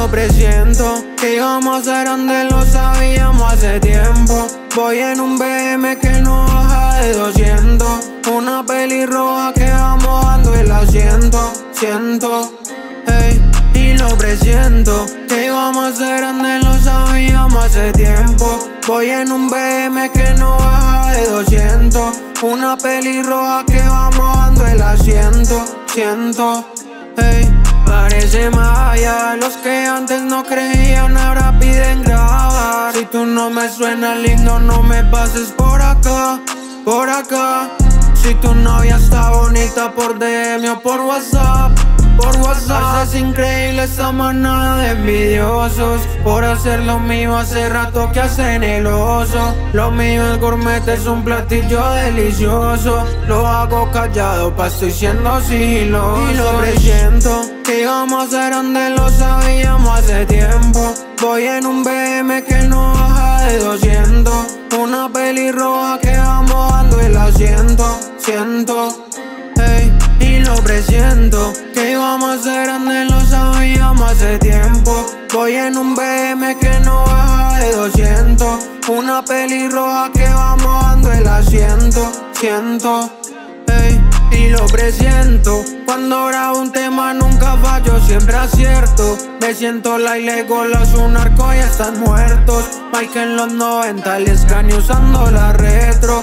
lo presiento, que íbamos a ser donde lo sabíamos hace tiempo. Voy en un BM que no baja de 200, una pelirroja que va mojando el asiento. Siento, ey, y lo presiento, que íbamos a ser donde lo sabíamos hace tiempo. Voy en un BM que no baja de 200, una pelirroja que va mojando el asiento. Siento, ey, parece maya, los que antes no creían ahora piden grabar. Si tú no me suenas lindo, no me pases por acá, por acá. Si tu novia está bonita, por DM o por WhatsApp, por WhatsApp. Es increíble esta manada de envidiosos por hacer lo mío hace rato que hacen el oso. Lo mío es gourmet, es un platillo delicioso. Lo hago callado pa' estoy siendo sigiloso. Y lo presiento, que íbamos a ser donde lo sabíamos hace tiempo. Voy en un BM que no baja de 200, una pelirroja que va mojando el asiento. Siento, ey, y lo presiento, que íbamos a ser donde lo sabíamos hace tiempo. Voy en un BM que no baja de 200, una pelirroja que va mojando el asiento. Siento, ey, y lo presiento, cuando grabo un tema nunca fallo, siempre acierto. Me siento la Legolas, un arco y están muertos. Mike en los 90, el Scania usando la retro,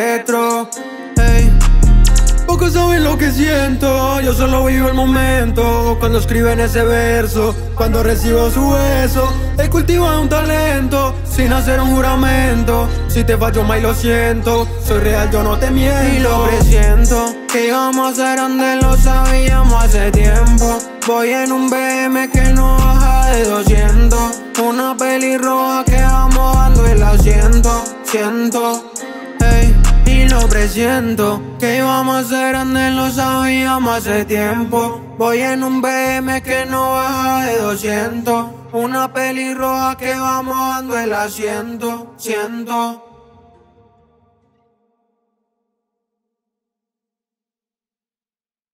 ey. Pocos saben lo que siento, yo solo vivo el momento. Cuando escriben ese verso, cuando recibo su beso. He cultivado un talento, sin hacer un juramento. Si te fallo más lo siento, soy real, yo no te miento. Y lo presiento, que íbamos a ser donde lo sabíamos hace tiempo. Voy en un BM que no baja de 200, una pelirroja que va mojando el asiento. Siento, ey, y lo presiento, que íbamos a ser donde lo sabíamos hace tiempo. Voy en un BM que no baja de 200, una pelirroja que va mojando el asiento. Siento.